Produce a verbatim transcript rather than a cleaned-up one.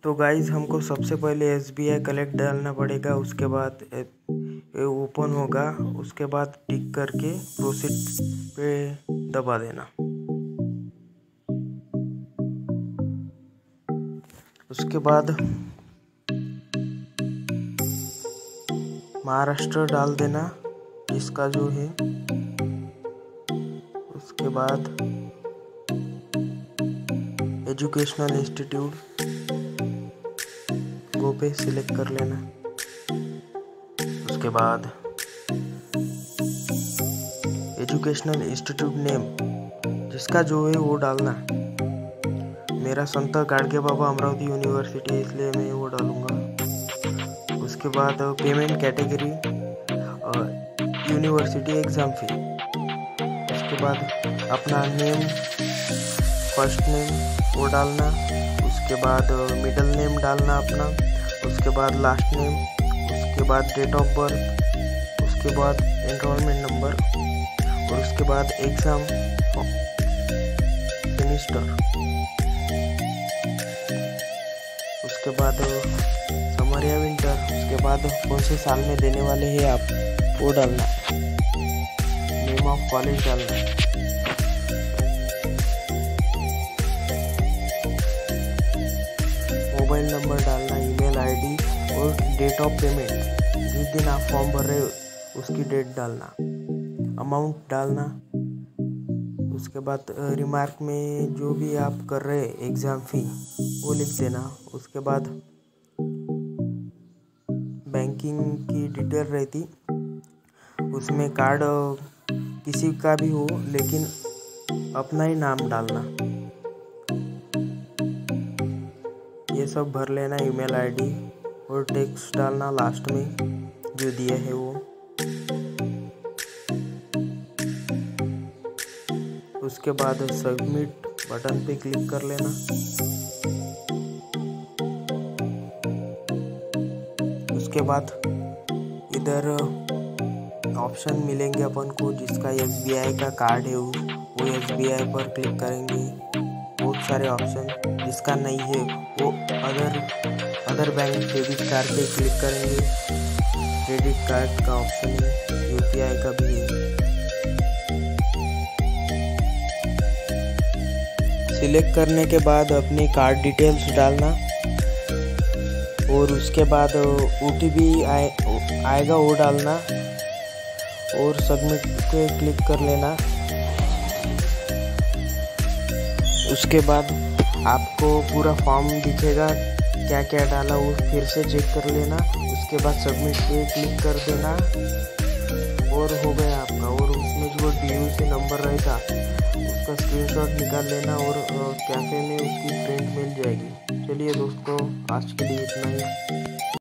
तो गाइज हमको सबसे पहले एस बी आई कलेक्ट डालना पड़ेगा। उसके बाद ओपन होगा, उसके बाद टिक करके प्रोसीड पे दबा देना। उसके बाद महाराष्ट्र डाल देना इसका जो है। उसके बाद एजुकेशनल इंस्टीट्यूट गो पे सिलेक्ट कर लेना। उसके बाद एजुकेशनल इंस्टीट्यूट नेम जिसका जो है वो डालना। मेरा संत गाडगे बाबा अमरावती यूनिवर्सिटी है, इसलिए मैं वो डालूंगा। उसके बाद payment category university exam fee. उसके बाद अपना नेम, फर्स्ट नेम वो डालना। उसके बाद मिडिल नेम डालना अपना। उसके बाद लास्ट नेम। उसके बाद डेट ऑफ बर्थ। उसके बाद एनरोलमेंट नंबर और उसके बाद एग्ज़ाम सेमिस्टर। उसके बाद समर या विंटर। उसके बाद कौन से साल में देने वाले हैं आप वो डालना। नेम ऑफ कॉलेज डालना। मोबाइल नंबर डालना, ईमेल आईडी और डेट ऑफ पेमेंट। जिस दिन आप फॉर्म भर रहे हो उसकी डेट डालना। अमाउंट डालना। उसके बाद रिमार्क में जो भी आप कर रहे हैं एग्ज़ाम फ़ी वो लिख देना। उसके बाद बैंकिंग की डिटेल रहती, उसमें कार्ड किसी का भी हो लेकिन अपना ही नाम डालना। ये सब भर लेना। ईमेल आईडी और टेक्स्ट डालना लास्ट में जो दिया है वो। उसके बाद सबमिट बटन पे क्लिक कर लेना। उसके बाद इधर ऑप्शन मिलेंगे अपन को। जिसका एस बी आई का कार्ड है वो एस बी आई पर क्लिक करेंगे। बहुत सारे ऑप्शन, जिसका नहीं है वो other other bank debit card पे क्लिक करेंगे। क्रेडिट कार्ड का ऑप्शन है, यू पी आई का भी है। सिलेक्ट करने के बाद अपनी कार्ड डिटेल्स डालना और उसके बाद ओ टी पी आए, आएगा वो डालना और सबमिट पे क्लिक कर लेना। उसके बाद आपको पूरा फॉर्म दिखेगा, क्या क्या डाला वो फिर से चेक कर लेना। उसके बाद सबमिट पे क्लिक कर देना और हो गया आपका। और उसमें जो डी यू सी नंबर रहेगा उसका स्क्रीनशॉट निकाल लेना और कैफे में उसकी प्रिंट मिल जाएगी। चलिए दोस्तों, आज के लिए इतना ही।